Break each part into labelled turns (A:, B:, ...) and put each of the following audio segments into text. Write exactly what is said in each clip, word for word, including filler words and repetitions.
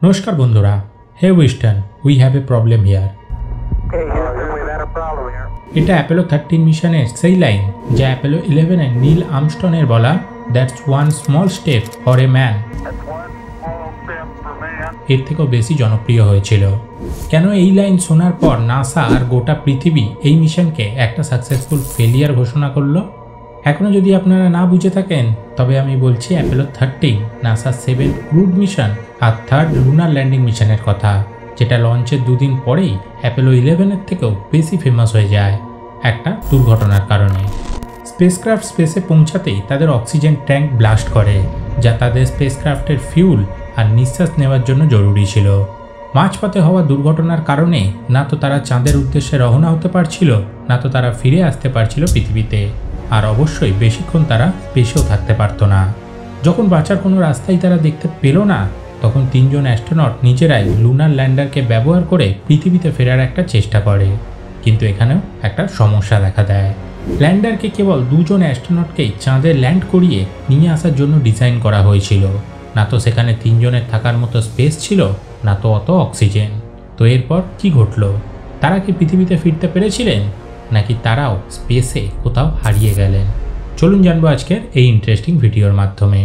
A: নমস্কার বন্ধুরা, Houston, we have a problem here. এটা অ্যাপোলো থার্টিন মিশনের সেই লাইন যা অ্যাপোলো ইলেভেনের নীল আর্মস্ট্রংয়ের বলা that's one small step for a man এর থেকেও বেশি জনপ্রিয় হয়েছিল। কেন এই লাইন শোনার পর নাসা আর গোটা পৃথিবী এই মিশনকে একটা সাকসেসফুল ফেলিয়ার ঘোষণা করলো? এখনও যদি আপনারা না বুঝে থাকেন তবে আমি বলছি Apollo thirteen NASA seven crewed mission আর থার্ড লুনার ল্যান্ডিং মিশনের কথা, যেটা লঞ্চের দুদিন পরেই অ্যাপোলো ইলেভেনের থেকেও বেশি ফেমাস হয়ে যায় একটা দুর্ঘটনার কারণে। স্পেসক্রাফট স্পেসে পৌঁছাতেই তাদের অক্সিজেন ট্যাঙ্ক ব্লাস্ট করে, যা তাদের স্পেসক্রাফটের ফিউল আর নিঃশ্বাস নেওয়ার জন্য জরুরি ছিল। মাঝপথে হওয়া দুর্ঘটনার কারণে না তো তারা চাঁদের উদ্দেশ্যে রওনা হতে পারছিল, না তো তারা ফিরে আসতে পারছিল পৃথিবীতে, আর অবশ্যই বেশিক্ষণ তারা স্পেসেও থাকতে পারত না। যখন বাঁচার কোনো রাস্তাই তারা দেখতে পেল না, তখন তিনজন অ্যাস্ট্রোনট নিজেরাই লুনার ল্যান্ডারকে ব্যবহার করে পৃথিবীতে ফেরার একটা চেষ্টা করে। কিন্তু এখানেও একটা সমস্যা দেখা দেয়। ল্যান্ডারকে কেবল দুজন অ্যাস্ট্রোনটকেই চাঁদে ল্যান্ড করিয়ে নিয়ে আসার জন্য ডিজাইন করা হয়েছিল। না তো সেখানে তিনজনের থাকার মতো স্পেস ছিল, না তো অত অক্সিজেন। তো এরপর কি ঘটল? তারা কি পৃথিবীতে ফিরতে পেরেছিলেন, নাকি তারাও স্পেসে কোথাও হারিয়ে গেলেন? চলুন জানবো আজকের এই ইন্টারেস্টিং ভিডিওর মাধ্যমে।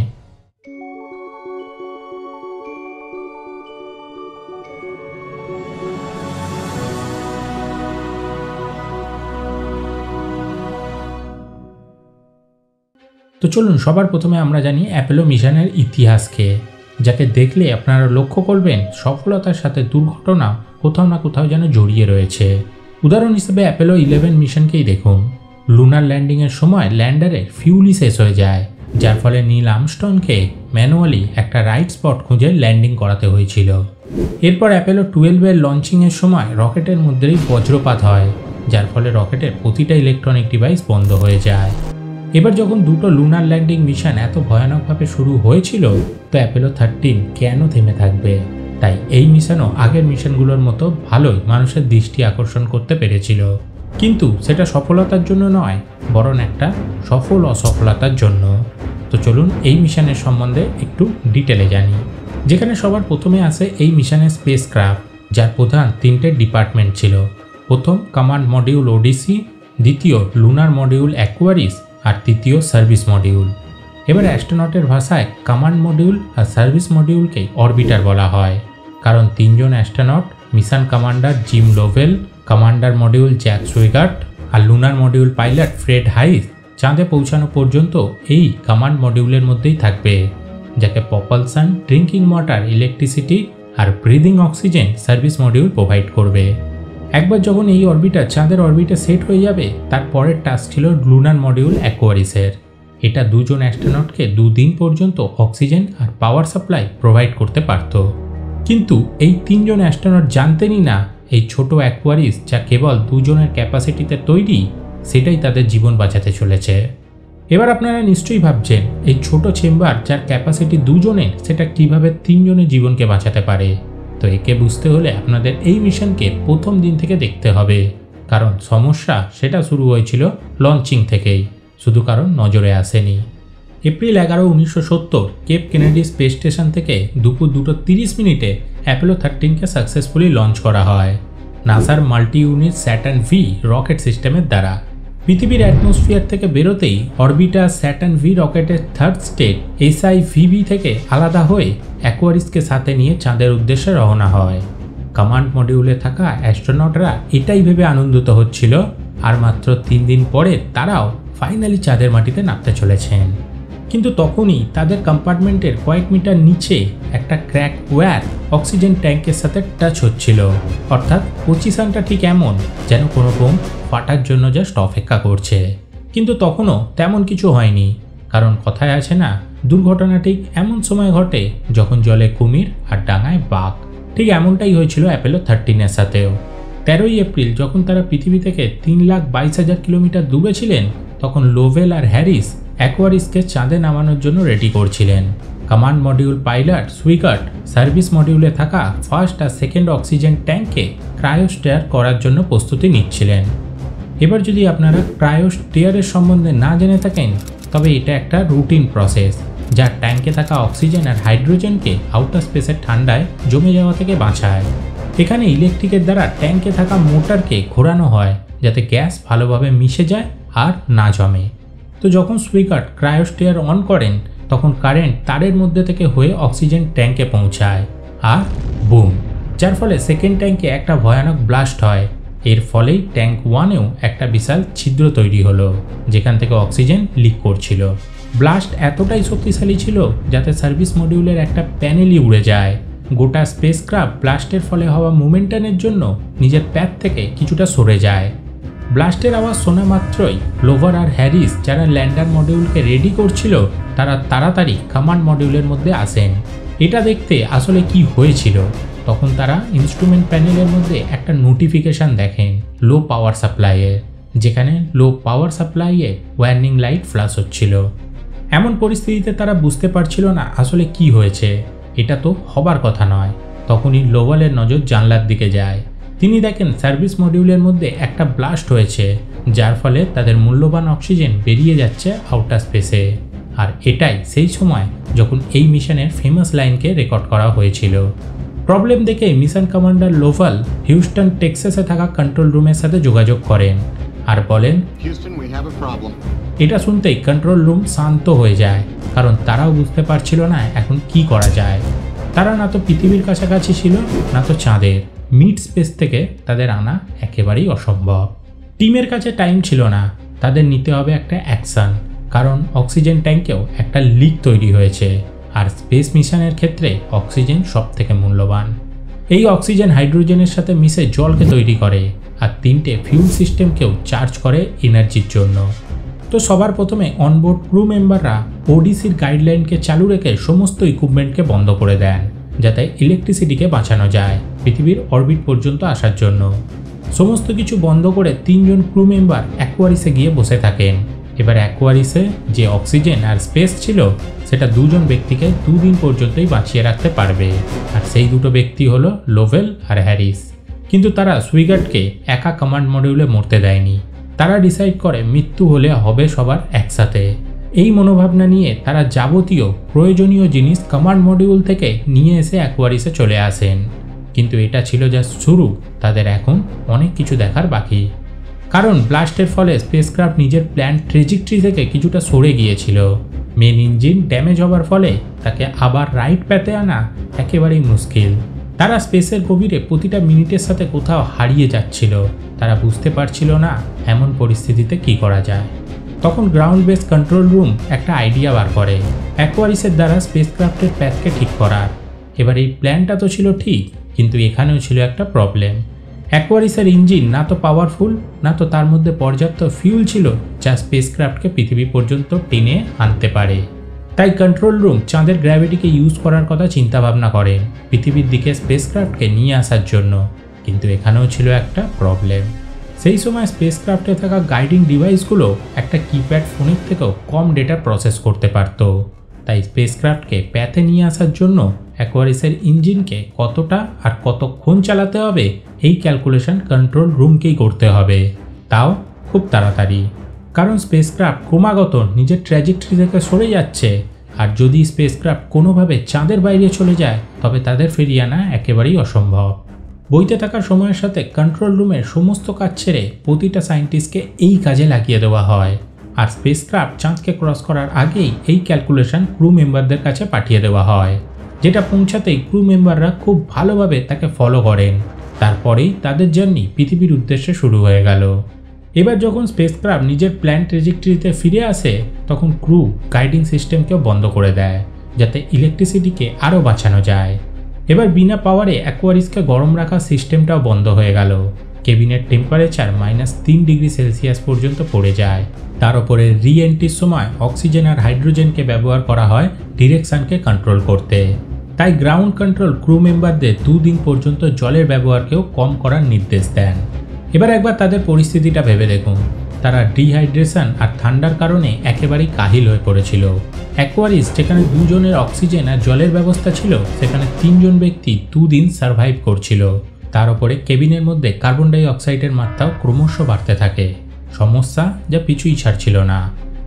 A: তো চলুন সবার প্রথমে আমরা জানি অ্যাপোলো মিশনের ইতিহাসকে, যাকে দেখলে আপনারা লক্ষ্য করবেন সফলতার সাথে দুর্ঘটনা কোথাও না কোথাও যেন জড়িয়ে রয়েছে। উদাহরণ হিসেবে অ্যাপোলো ইলেভেন মিশনকেই দেখুন। লুনার ল্যান্ডিংয়ের সময় ল্যান্ডারের ফিউলই শেষ হয়ে যায়, যার ফলে নীল আর্মস্ট্রংকে ম্যানুয়ালি একটা রাইট স্পট খুঁজে ল্যান্ডিং করাতে হয়েছিল। এরপর অ্যাপোলো টুয়েলভের লঞ্চিংয়ের সময় রকেটের মধ্যেই বজ্রপাত হয়, যার ফলে রকেটের প্রতিটা ইলেকট্রনিক ডিভাইস বন্ধ হয়ে যায়। এবার যখন দুটো লুনার ল্যান্ডিং মিশন এত ভয়ানকভাবে শুরু হয়েছিল, তো অ্যাপোলো থার্টিন কেন থেমে থাকবে? তাই এই মিশনও আগের মিশনগুলোর মতো ভালোই মানুষের দৃষ্টি আকর্ষণ করতে পেরেছিল, কিন্তু সেটা সফলতার জন্য নয়, বরং একটা সফল অসফলতার জন্য। তো চলুন এই মিশনের সম্বন্ধে একটু ডিটেলে জানি। যেখানে সবার প্রথমে আসে এই মিশনের স্পেসক্রাফট, যার প্রধান তিনটে ডিপার্টমেন্ট ছিল। প্রথম কমান্ড মডিউল ওডিসি, দ্বিতীয় লুনার মডিউল অ্যাকুয়ারিস, আর তৃতীয় সার্ভিস মডিউল। এবার অ্যাস্ট্রোনটের ভাষায় কমান্ড মডিউল আর সার্ভিস মডিউলকে অরবিটার বলা হয়, কারণ তিনজন astronaut mission commander Jim Lovell, commander module Jack Swigert আর lunar module pilot Fred Haise চাঁদে পৌঁছানো পর্যন্ত এই কমান্ড মডিউলের মধ্যেই থাকবে, যাকে প্রপালশন, ড্রিঙ্কিং ওয়াটার, ইলেকট্রিসিটি আর breathing oxygen service module provide করবে। একবার যখন এই অরবিটার চাঁদের অরবিটে সেট হয়ে যাবে, তার পরের টাস্ক ছিল লুনার মডিউল অ্যাকুয়ারিসের। এটা দুজন অ্যাস্ট্রোনটকে দুদিন পর্যন্ত অক্সিজেন আর পাওয়ার সাপ্লাই প্রোভাইড করতে পারত। কিন্তু এই তিনজন অ্যাস্ট্রোনট জানতেনই না এই ছোট অ্যাকুয়ারিস, যা কেবল দুজনের ক্যাপাসিটিতে তৈরি, সেটাই তাদের জীবন বাঁচাতে চলেছে। এবার আপনারা নিশ্চয়ই ভাবছেন এই ছোট চেম্বার যার ক্যাপাসিটি দুজনের, সেটা কিভাবে তিনজনের জীবনকে বাঁচাতে পারে? তো একে বুঝতে হলে আপনাদের এই মিশনকে প্রথম দিন থেকে দেখতে হবে, কারণ সমস্যা সেটা শুরু হয়েছিল লঞ্চিং থেকেই, শুধু কারণ নজরে আসেনি। এপ্রিল এগারো উনিশশো সত্তর কেপ কেনেডি স্পেস স্টেশন থেকে দুপুর দুটো তিরিশ মিনিটে অ্যাপোলো থার্টিনকে সাকসেসফুলি লঞ্চ করা হয় নাসার multi unit Saturn V rocket সিস্টেমের দ্বারা। পৃথিবীর অ্যাটমসফিয়ার থেকে বেরোতেই অরবিটার স্যাটার্ন ভি রকেটের থার্ড স্টেট এসআইভিভি থেকে আলাদা হয়ে অ্যাকুয়ারিসকে সাথে নিয়ে চাঁদের উদ্দেশ্যে রওনা হয়। কমান্ড মডিউলে থাকা অ্যাস্ট্রোনটরা এটাই ভেবে আনন্দিত হচ্ছিল, আর মাত্র তিন দিন পরে তারাও ফাইনালি চাঁদের মাটিতে নামতে চলেছেন। কিন্তু তখনই তাদের কম্পার্টমেন্টের কয়েক মিটার নিচে একটা ক্র্যাক ওয়্যার অক্সিজেন ট্যাঙ্কের সাথে টাচ হচ্ছিল, অর্থাৎ পজিশনটা ঠিক এমন যেন কোনো বোম ফাটার জন্য জাস্ট অপেক্ষা করছে। কিন্তু তখনও তেমন কিছু হয়নি, কারণ কথায় আছে না, দুর্ঘটনা ঠিক এমন সময় ঘটে যখন জলে কুমির আর ডাঙায় বাঘ। ঠিক এমনটাই হয়েছিল অ্যাপোলো থার্টিনের সাথেও। তেরোই এপ্রিল যখন তারা পৃথিবী থেকে তিন লাখ বাইশ হাজার কিলোমিটার দূরে ছিলেন, তখন লোভেল আর হ্যারিস অ্যাকুয়ারিসকে চাঁদে নামানোর জন্য রেডি করছিলেন। Command module pilot Swigert service মডিউলে থাকা ফার্স্ট আর সেকেন্ড অক্সিজেন ট্যাঙ্কে ক্রায়োস্টেয়ার করার জন্য প্রস্তুতি নিচ্ছিলেন। এবার যদি আপনারা ক্রায়োস্টেয়ারের সম্বন্ধে না জেনে থাকেন, তবে এটা একটা রুটিন প্রসেস, যা ট্যাঙ্কে থাকা অক্সিজেন আর হাইড্রোজেনকে আউটার স্পেসের ঠান্ডায় জমে যাওয়া থেকে বাঁচায়। এখানে ইলেকট্রিকের দ্বারা ট্যাঙ্কে থাকা মোটরকে ঘোরানো হয় যাতে গ্যাস ভালোভাবে মিশে যায় আর না জমে। তো যখন সুইগার্ড ক্রায়োস্টেয়ার অন করেন তখন কারেন্ট তারের মধ্যে থেকে হয়ে অক্সিজেন ট্যাঙ্কে পৌঁছায় আর বুম, যার ফলে সেকেন্ড ট্যাঙ্কে একটা ভয়ানক ব্লাস্ট হয়। এর ফলেই ট্যাঙ্ক ওয়ানেও একটা বিশাল ছিদ্র তৈরি হলো যেখান থেকে অক্সিজেন লিক করছিল। ব্লাস্ট এতটাই শক্তিশালী ছিল যাতে সার্ভিস মডিউলের একটা প্যানেলই উড়ে যায়। গোটা স্পেসক্রাফট ব্লাস্টের ফলে হওয়া মোমেন্টামের জন্য নিজের প্যাথ থেকে কিছুটা সরে যায়। ব্লাস্টের আওয়াজ শোনা মাত্রই লোভার আর হ্যারিস, যারা ল্যান্ডার মডিউলকে রেডি করছিল, তারা তাড়াতাড়ি কমান্ড মডিউলের মধ্যে আসেন এটা দেখতে আসলে কি হয়েছিল। তখন তারা ইনস্ট্রুমেন্ট প্যানেলের মধ্যে একটা নোটিফিকেশান দেখেন লো পাওয়ার সাপ্লাইয়ের, যেখানে লো পাওয়ার সাপ্লাইয়ে ওয়ার্নিং লাইট ফ্ল্যাশ হচ্ছিল। এমন পরিস্থিতিতে তারা বুঝতে পারছিল না আসলে কি হয়েছে, এটা তো হবার কথা নয়। তখনই লোভালের নজর জানলার দিকে যায়। তিনি দেখেন সার্ভিস মডিউলের মধ্যে একটা ব্লাস্ট হয়েছে, যার ফলে তাদের মূল্যবান অক্সিজেন বেরিয়ে যাচ্ছে আউটার স্পেসে। আর এটাই সেই সময় যখন এই মিশনের ফেমাস লাইনকে রেকর্ড করা হয়েছিল। প্রবলেম দেখে মিশন কমান্ডার লোভাল হিউস্টন টেক্সাসে থাকা কন্ট্রোল রুমের সাথে যোগাযোগ করেন আর বলেন, এটা শুনতেই কন্ট্রোল রুম শান্ত হয়ে যায়, কারণ তারাও বুঝতে পারছিল না এখন কি করা যায়। তারা না তো পৃথিবীর কাছাকাছি ছিল না তো চাঁদের। মিড স্পেস থেকে তাদের আনা একেবারেই অসম্ভব। টিমের কাছে টাইম ছিল না, তাদের নিতে হবে একটা অ্যাকশন, কারণ অক্সিজেন ট্যাঙ্কেও একটা লিক তৈরি হয়েছে আর স্পেস মিশনের ক্ষেত্রে অক্সিজেন সব থেকে মূল্যবান। এই অক্সিজেন হাইড্রোজেনের সাথে মিশে জলকে তৈরি করে আর তিনটে ফিউল সিস্টেমকেও চার্জ করে এনার্জির জন্য। তো সবার প্রথমে অনবোর্ড ক্রু মেম্বাররা ওডিসির গাইডলাইনকে চালু রেখে সমস্ত ইকুইপমেন্টকে বন্ধ করে দেন যাতে ইলেকট্রিসিটিকে বাঁচানো যায় পৃথিবীর অরবিট পর্যন্ত আসার জন্য। সমস্ত কিছু বন্ধ করে তিনজন ক্রু মেম্বার অ্যাকোয়ারিসে গিয়ে বসে থাকেন। এবার অ্যাকোয়ারিসে যে অক্সিজেন আর স্পেস ছিল সেটা দুজন ব্যক্তিকে দুদিন পর্যন্তই বাঁচিয়ে রাখতে পারবে, আর সেই দুটো ব্যক্তি হলো লোভেল আর হ্যারিস। কিন্তু তারা সুইগার্ডকে একা কমান্ড মডিউলে মরতে দেয়নি। তারা ডিসাইড করে মৃত্যু হলে হবে সবার একসাথে। এই মনোভাবনা নিয়ে তারা যাবতীয় প্রয়োজনীয় জিনিস কমান্ড মডিউল থেকে নিয়ে এসে অ্যাকোয়ারিসে চলে আসেন। কিন্তু এটা ছিল যা শুরু, তাদের এখন অনেক কিছু দেখার বাকি। কারণ ব্লাস্টের ফলে স্পেসক্রাফট নিজের প্ল্যান ট্রেজেক্টরি থেকে কিছুটা সরে গিয়েছিল। মেন ইঞ্জিন ড্যামেজ হওয়ার ফলে তাকে আবার রাইট প্যাথে আনা একেবারেই মুশকিল। তারা স্পেসের গভীরে প্রতিটা মিনিটের সাথে কোথাও হারিয়ে যাচ্ছিল। তারা বুঝতে পারছিল না এমন পরিস্থিতিতে কি করা যায়। তখন গ্রাউন্ড বেস কন্ট্রোল রুম একটা আইডিয়া বার করে অ্যাকোয়ারিসের দ্বারা স্পেসক্রাফটের প্যাথকে ঠিক করার। এবার এই প্ল্যানটা তো ছিল ঠিক, কিন্তু এখানেও ছিল একটা প্রবলেম। অ্যাকোয়ারিসের ইঞ্জিন না তো পাওয়ারফুল, না তো তার মধ্যে পর্যাপ্ত ফিউল ছিল যা স্পেসক্রাফটকে পৃথিবী পর্যন্ত টেনে আনতে পারে। তাই কন্ট্রোল রুম চাঁদের গ্র্যাভিটিকে ইউজ করার কথা চিন্তা ভাবনা করেন পৃথিবীর দিকে স্পেসক্রাফটকে নিয়ে আসার জন্য। কিন্তু এখানেও ছিল একটা প্রবলেম। সেই সময় স্পেসক্রাফটে থাকা গাইডিং ডিভাইসগুলো একটা কিপ্যাড ফোনের থেকেও কম ডেটা প্রসেস করতে পারত। তাই স্পেসক্রাফটকে প্যাথে নিয়ে আসার জন্য অ্যাকোয়ারিসের ইঞ্জিনকে কতটা আর কতক্ষণ চালাতে হবে এই ক্যালকুলেশন কন্ট্রোল রুমকেই করতে হবে, তাও খুব তাড়াতাড়ি। কারণ স্পেসক্রাফট ক্রমাগত নিজের ট্র্যাজেক্টরি থেকে সরে যাচ্ছে, আর যদি স্পেসক্রাফট কোনোভাবে চাঁদের বাইরে চলে যায় তবে তাদের ফিরিয়ে আনা একেবারেই অসম্ভব। বইতে থাকার সময়ের সাথে কন্ট্রোল রুমের সমস্ত কাজ ছেড়ে প্রতিটা সায়েন্টিস্টকে এই কাজে লাগিয়ে দেওয়া হয়, আর স্পেসক্রাফট চাঁদকে ক্রস করার আগেই এই ক্যালকুলেশন ক্রু মেম্বারদের কাছে পাঠিয়ে দেওয়া হয়, যেটা পৌঁছাতেই ক্রু মেম্বাররা খুব ভালোভাবে তাকে ফলো করেন। তারপরেই তাদের জার্নি পৃথিবীর উদ্দেশ্যে শুরু হয়ে গেল। এবার যখন স্পেসক্রাফট নিজের প্ল্যান ট্রেজেক্টরিতে ফিরে আসে তখন ক্রু গাইডিং সিস্টেমকেও বন্ধ করে দেয় যাতে ইলেকট্রিসিটিকে আরও বাঁচানো যায়। এবার বিনা পাওয়ারে অ্যাকোয়ারিসকে গরম রাখার সিস্টেমটাও বন্ধ হয়ে গেল। কেবিনের টেম্পারেচার মাইনাস তিন ডিগ্রি সেলসিয়াস পর্যন্ত পড়ে যায়। তার উপরে রি এন্ট্রির সময় অক্সিজেন আর হাইড্রোজেনকে ব্যবহার করা হয় ডিরেকশনকে কন্ট্রোল করতে। তাই গ্রাউন্ড কন্ট্রোল ক্রু মেম্বারদের দুদিন পর্যন্ত জলের ব্যবহারকেও কম করার নির্দেশ দেন। এবার একবার তাদের পরিস্থিতিটা ভেবে দেখুন। তারা ডিহাইড্রেশন আর ঠান্ডার কারণে একেবারেই কাহিল হয়ে পড়েছিল। অ্যাকোয়ারিস যেখানে দুজনের অক্সিজেন আর জলের ব্যবস্থা ছিল সেখানে তিনজন ব্যক্তি দুদিন সার্ভাইভ করছিল। তার উপরে কেবিনের মধ্যে কার্বন ডাই অক্সাইডের মাত্রাও ক্রমশ বাড়তে থাকে, সমস্যা যা পিছুই ছাড়ছিল না।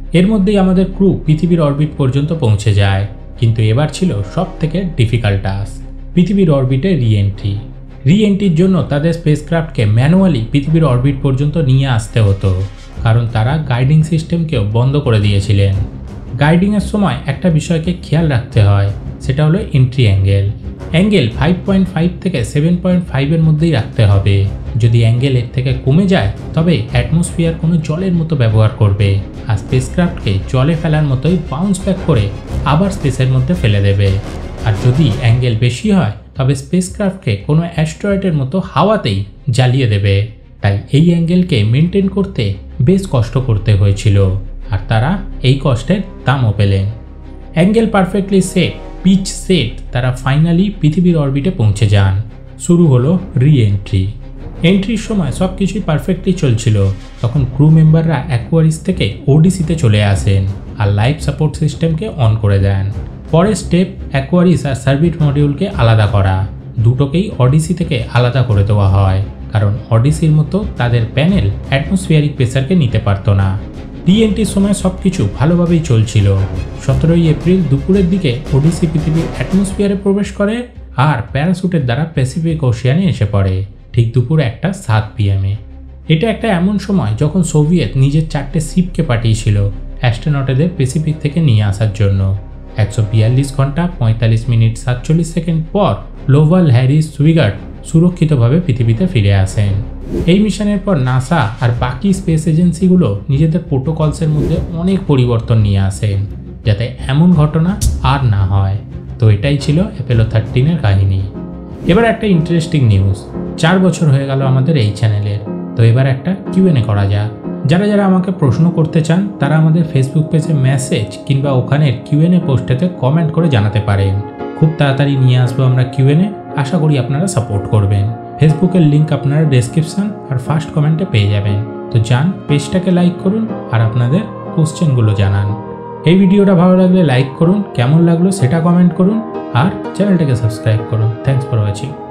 A: এর মধ্যেই আমাদের ক্রু পৃথিবীর অরবিট পর্যন্ত পৌঁছে যায়, কিন্তু এবার ছিল সব থেকে ডিফিকাল্ট টাস্ক, পৃথিবীর অরবিটে রি এন্ট্রি। রি এন্ট্রির জন্য তাদের স্পেসক্রাফটকে ম্যানুয়ালি পৃথিবীর অরবিট পর্যন্ত নিয়ে আসতে হতো, কারণ তারা গাইডিং সিস্টেমকেও বন্ধ করে দিয়েছিলেন। গাইডিংয়ের সময় একটা বিষয়কে খেয়াল রাখতে হয়, সেটা হলো entry angle. Angle five point five থেকে সেভেন পয়েন্ট ফাইভের মধ্যেই রাখতে হবে। যদি অ্যাঙ্গেল এর থেকে কমে যায় তবে অ্যাটমসফিয়ার কোনো জলের মতো ব্যবহার করবে আর স্পেসক্রাফটকে জলে ফেলার মতোই বাউন্স ব্যাক করে আবার স্পেসের মধ্যে ফেলে দেবে। আর যদি অ্যাঙ্গেল বেশি হয় তবে স্পেসক্রাফটকে কোনো অ্যাস্ট্রয়েডের মতো হাওয়াতেই জ্বালিয়ে দেবে। তাই এই অ্যাঙ্গেলকে মেনটেন করতে বেশ কষ্ট করতে হয়েছিল, আর তারা এই কষ্টের দামও পেলেন। Angle perfectly set, pitch set, তারা ফাইনালি পৃথিবীর অরবিটে পৌঁছে যান। শুরু হলো রি এন্ট্রি। এন্ট্রির সময় সব কিছুই পারফেক্টলি চলছিল, তখন ক্রু মেম্বাররা অ্যাকোয়ারিস থেকে ওডিসিতে চলে আসেন আর লাইফ সাপোর্ট সিস্টেমকে অন করে দেন। পরের স্টেপ অ্যাকোয়ারিস আর সার্ভিস মডিউলকে আলাদা করা। দুটোকেই ওডিসি থেকে আলাদা করে দেওয়া হয়, কারণ ওডিসির মতো তাদের প্যানেল অ্যাটমসফিয়ারিক প্রেসারকে নিতে পারত না। রি এন্ট্রির সময় সব কিছু ভালোভাবেই চলছিল। সতেরোই এপ্রিল দুপুরের দিকে ওডিসি পৃথিবীর অ্যাটমসফিয়ারে প্রবেশ করে আর প্যারাশুটের দ্বারা প্যাসিফিক ওশিয়ানে এসে পড়ে ঠিক দুপুর একটা সাত পিএমে। এটা একটা এমন সময় যখন সোভিয়েত নিজের চারটে শিপকে পাঠিয়েছিল অ্যাস্ট্রোনটেদের প্যাসিফিক থেকে নিয়ে আসার জন্য। একশো বিয়াল্লিশ ঘন্টা পঁয়তাল্লিশ মিনিট সাতচল্লিশ সেকেন্ড পর লোভাল, হ্যারিস, সুইগার্ড সুরক্ষিতভাবে পৃথিবীতে ফিরে আসেন। এই মিশনের পর নাসা আর বাকি স্পেস এজেন্সিগুলো নিজেদের প্রোটোকলসের মধ্যে অনেক পরিবর্তন নিয়ে আসেন, যাতে এমন ঘটনা আর না হয়। তো এটাই ছিল অ্যাপোলো থার্টিনের কাহিনী। এবার একটা ইন্টারেস্টিং নিউজ, চার বছর হয়ে গেল আমাদের এই চ্যানেলের। তো এবার একটা কিউএনএ করা যাক। যারা যারা আমাকে প্রশ্ন করতে চান তারা আমাদের ফেসবুক পেজে মেসেজ কিংবা ওখানের কিউএনএ পোস্টেতে কমেন্ট করে জানাতে পারেন। খুব তাড়াতাড়ি নিয়ে আসবো আমরা কিউএনএ, আশা করি আপনারা সাপোর্ট করবেন। ফেসবুকের লিঙ্ক আপনারা ডেসক্রিপশন আর ফার্স্ট কমেন্টে পেয়ে যাবেন। তো যান, পেজটাকে লাইক করুন আর আপনাদের কোশ্চেনগুলো জানান। এই ভিডিওটা ভালো লাগলে লাইক করুন, কেমন লাগলো সেটা কমেন্ট করুন আর চ্যানেলটাকে সাবস্ক্রাইব করুন। Thanks for watching.